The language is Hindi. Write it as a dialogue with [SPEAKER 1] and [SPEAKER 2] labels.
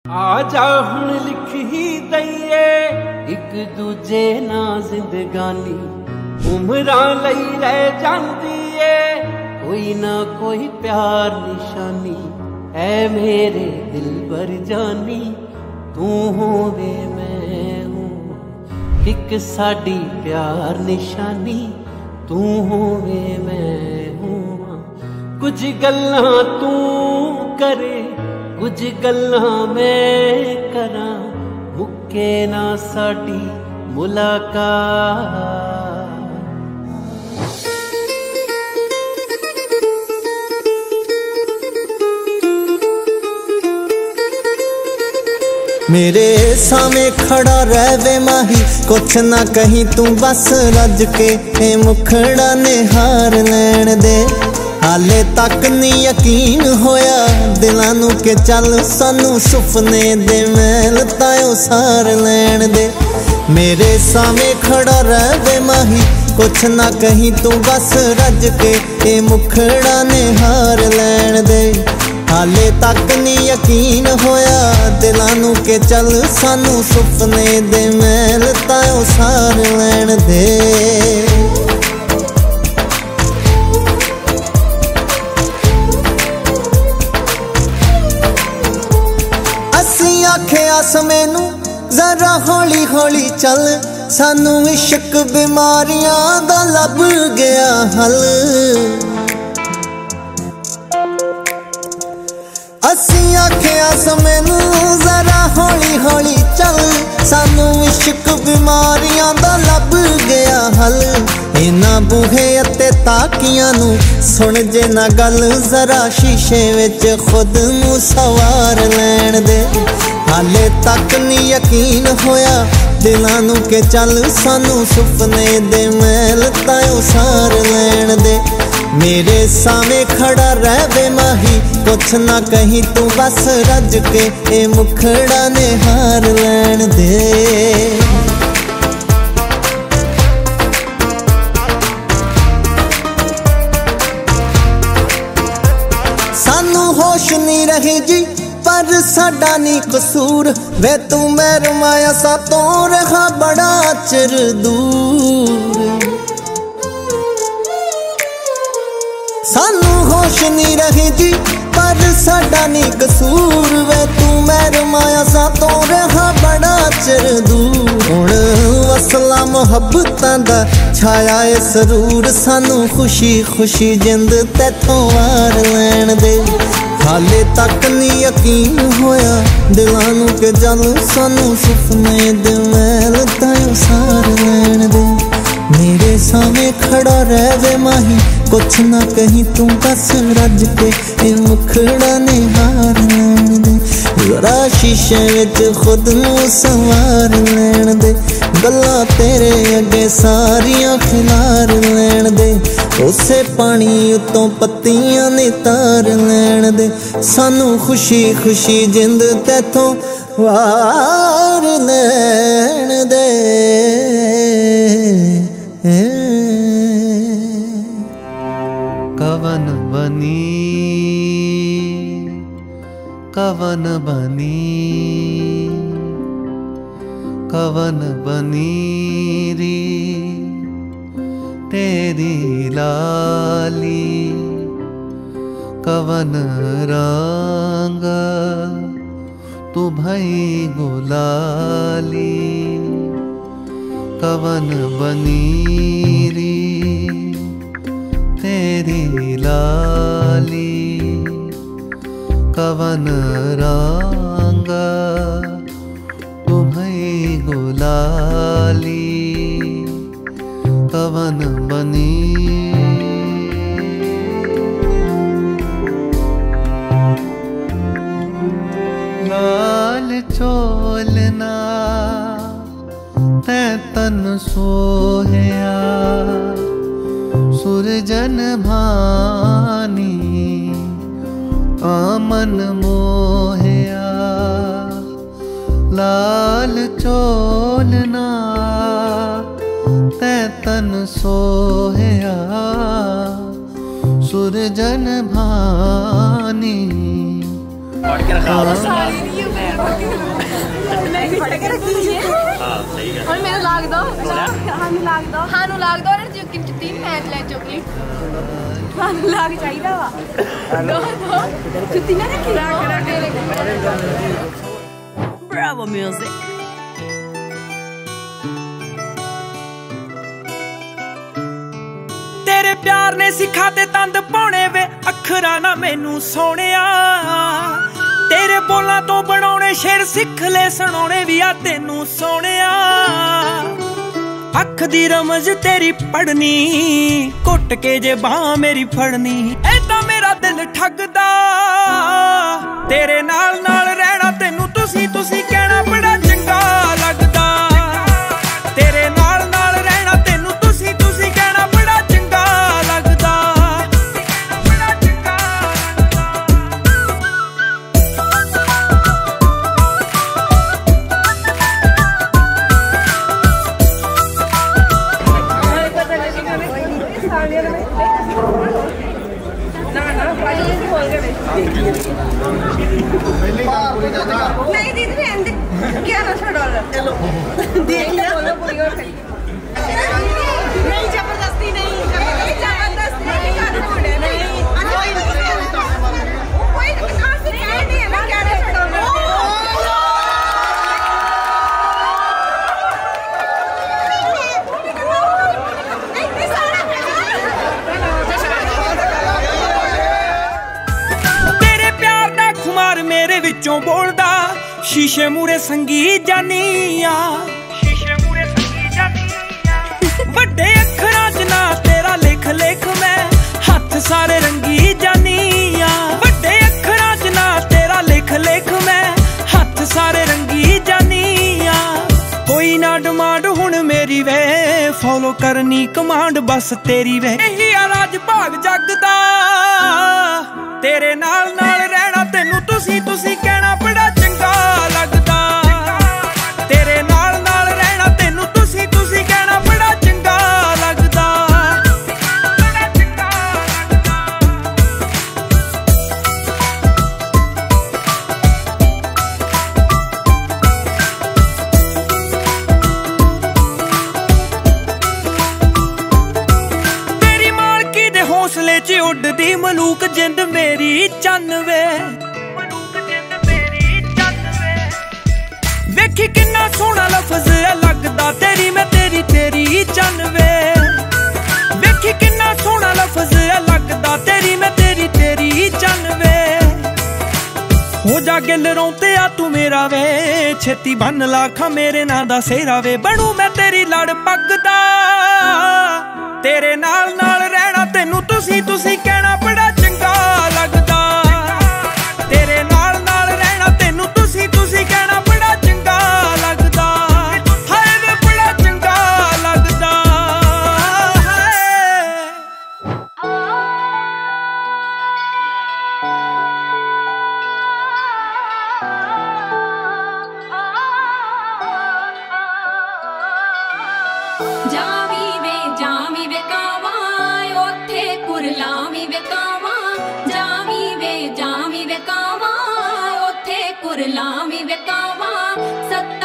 [SPEAKER 1] आजा हुण लिख ही दईए एक दूजे ना जिंदगानी, उमरां लई रह जांदी ए कोई ना कोई प्यार निशानी। ऐ मेरे दिल बर जानी तू होवे मैं हूँ, एक साडी प्यार निशानी तू होवे मैं हूँ। कुछ गल्लां तू करे कुछ गल्लां मैं करा, मुक्के ना साडी मुलाकात।
[SPEAKER 2] मेरे सामने खड़ा रहवे माही, कुछ ना कहीं तू बस रज के मुखड़ा ने हार लैन दे। हाले तक नहीं यकीन होया दिलां नू के चल सानू सुपने दे महल तायो सार लैन दे। मेरे सामने खड़ा रहवे माही, कुछ ना कहीं तू बस रज के मुखड़ा ने हार लैन दे। हाले तक नहीं यकीन होया दिलां नू के चल सानू सुपने दे महल तायो सार लैन दे। आखिया समैनू जरा हौली हौली चल, सानू इश्क बीमारियां दा लब गया हल। असी आखिया समैनू जरा हौली हौली चल, सानू इश्क बीमारियां दा लब गया हल। इन्हां बूहे अते ताकियां नू सुन जे ना गल, जरा शीशे विच खुद नू सवार लैन दे। हाले तक नहीं यकीन होया दिलां नू के चल सानू सुपने दे महल तायो सार लैन दे। मेरे सामने खड़ा रहवे माही, कुछ ना कहीं तू बस रज के मुखड़ा ने हार लैन दे। सानू होश नहीं रही जी पर साडा नी कसूर, वे तू मैं रमाया सा तो रहा बड़ा चिर दूर। सानू होश नहीं रही जी पर साडा नी कसूर, वे तू मैं रमाया सा तो रहा बड़ा चिर दूर। हुण वसला मुहब्बतां दा छाया ए सरूर, सानू खुशी खुशी जिंद तैथों वार लैन दे। हाले तक नहीं यकीन होया दिलां नू के जल सानू सुपने दे महल तायो सार लैन दे। मेरे सामने खड़ा रहवे माही, कुछ ना कहीं तू बस रज के मुखड़ा ने हार लैन दे। जरा शीशे विच खुद नू संवार लैन दे, गल्लां तेरे अगे सारियां खिलार लैन दे। उसे पानी उतों पत्तियां ने तार लैन दे, सानू खुशी खुशी जिंद तैथों वार लैन दे।
[SPEAKER 3] कवन बनी कवन बनी कवन बनी री तेरी लाली। कवन रंग तू भई गुलाली, कवन बनी री तेरी लाली। कवन रंग तू भई गुलाली, कवन बनी। लाल चोलना तै तन सोहया, सुरजन भानी आमन मोहया। लाल चोलना तै तन सोहया, सुरजन भानी
[SPEAKER 4] Bravo music.
[SPEAKER 1] तेरे प्यार ने सिखाते तंद पाने वे अखरा ना मैनू सोनिया तेरे बोलां तो बनाने शेर सिख ले सुनाने भी आ तेनू सोनिया अख दी रमज तेरी पढ़नी घुट के जे बाह मेरी फड़नी ऐदा मेरा दिल ठगदा तेरे नाल नाल रहना तेनू तुसी तुसी कहना बड़ा चंगा लगदा तेरे नाल नाल रहना तेनू तुसी तुसी कहना बड़ा चंगा लगदा बड़ा चंगा
[SPEAKER 5] नहीं दीदी रहने दे क्या ना छोड़ो देख ले बोलो पूरी और खड़ी नहीं जबरदस्ती नहीं जबरदस्ती नहीं करना पड़े नहीं कोई कहां से कह नहीं है ना क्या ना छोड़ो
[SPEAKER 1] मेरे विचों बोलदा शीशे मूरे संगी जानिया शीशे मूरे संगी जानिया बड़े अखरां च ना तेरा लिख लिख मैं हथ सारे रंगी जानिया बड़े अखरां च ना तेरा लिख लिख मैं हथ सारे रंगी जानिया कोई ना डिमांड हुण मेरी वे फॉलो करनी कमांड बस तेरी वे यही आ राज भाग जगदा तेरे नाल नाल रहना तेनू तुसी तुसी कहना बड़ा चंगा लगदा तेरे नाल नाल रहना तेनू तुसी तुसी कहना बड़ा चंगा लगदा बड़ा चंगा तेरी मालकी दे हौसले च उड़दी मलूक जिंद मेरी चन्नवे वेखी किन्ना सोहना लफज लगदा तेरी मैं तेरी तेरी चन्नवे वेखी किन्ना सोहना लफज लगदा तेरी मैं तेरी तेरी चन्नवे हो जा गिल रौंते आ तू मेरा वे छेती बन लाखा मेरे नां दा सेरा वे बनू मैं तेरी लड़ पगदा तेरे नाल नाल रहना तेनू तुसी तुसी कहना बड़ा चंगा लगदा तेरे नाल नाल रहना तेनू तुसी तुसी कहना बड़ा चंगा लगदा हाय वे बड़ा चंगा लगदा
[SPEAKER 6] जावी वे कावां ओथे कुरलावी वे कावां जावी वे कावां ओथे कुरलावी वे कावां सत्ता